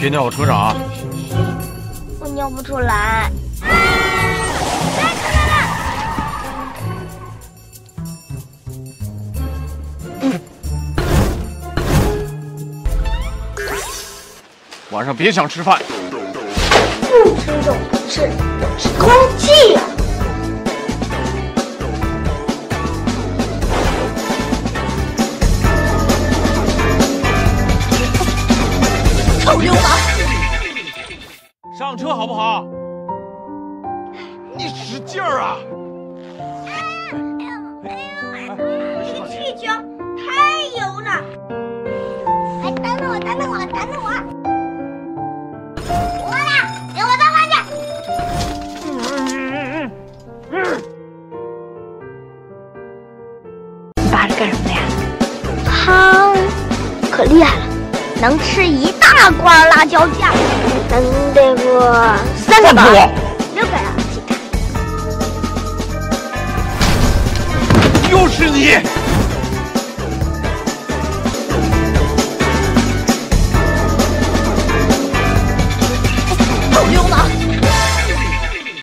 别尿我车上啊！ 我尿不出来。 晚上别想吃饭。 不吃肉不吃，是空气呀！臭流氓！ 上车好不好？你使劲儿啊！ 这个气球太油了！哎，等等我，等等我，等等我！我啦，给我倒上去！你扒着干什么呀？汤可厉害了，能吃一大罐辣椒酱，能得过3个吧？6个呀，其他。 又是你！